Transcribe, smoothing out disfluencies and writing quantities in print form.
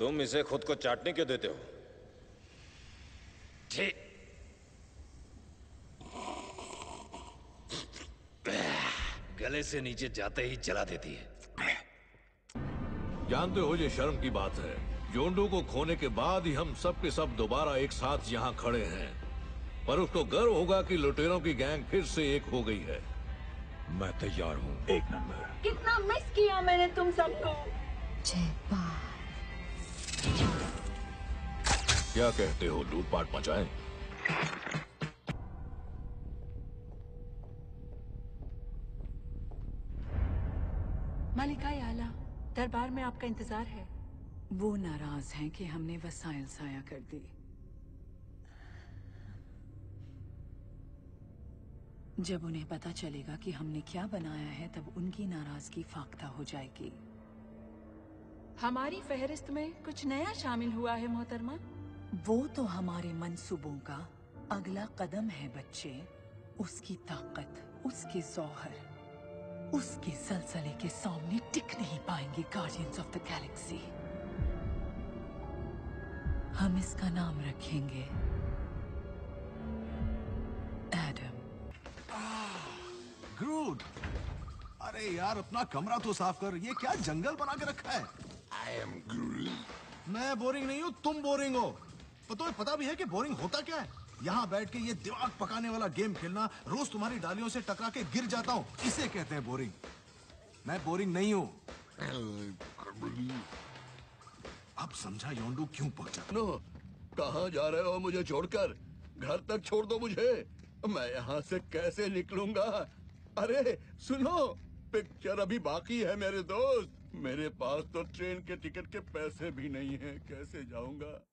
तुम इसे खुद को चाटने क्यों देते हो? ठीक। गले से नीचे जाते ही जला देती है। जानते हो ये शर्म की बात है। योंडू को खोने के बाद ही हम सब के सब दोबारा एक साथ यहाँ खड़े हैं। पर उसको गर्व होगा कि लुटेरों की गैंग फिर से एक हो गई है। मैं तैयार हूँ। एक नंबर। कितना मिस किया मैंने तुम सबको। क्या कहते हो, लूटपाट मचाएं? मालिकाई आला, दरबार में आपका इंतजार है। वो नाराज हैं कि हमने वसाइल साया कर दी। जब उन्हें पता चलेगा कि हमने क्या बनाया है, तब उनकी नाराजगी फाख्ता हो जाएगी। हमारी फहरिस्त में कुछ नया शामिल हुआ है मोहतरमा। वो तो हमारे मंसूबों का अगला कदम है बच्चे। उसकी ताकत, उसके जौहर, उसके सलसले के सामने टिक नहीं पाएंगे गार्डियंस ऑफ द गैलेक्सी। हम इसका नाम रखेंगे एडम। ग्रूट, अरे यार अपना कमरा तो साफ कर। ये क्या जंगल बना के रखा है? I am Groot। मैं बोरिंग नहीं हूँ, तुम बोरिंग हो। तुम्हें पता भी है कि बोरिंग होता क्या है? यहाँ बैठ के ये दिमाग पकाने वाला गेम खेलना, रोज तुम्हारी डालियों से टकरा के गिर जाता हूँ, इसे कहते हैं बोरिंग। मैं बोरिंग नहीं हूँ। अब समझा योंडू क्यों पहुंचा। नो, कहाँ जा रहे हो मुझे छोड़कर? घर तक छोड़ दो मुझे। मैं यहाँ से कैसे निकलूंगा? अरे सुनो, पिक्चर अभी बाकी है मेरे दोस्त। मेरे पास तो ट्रेन के टिकट के पैसे भी नहीं है, कैसे जाऊंगा?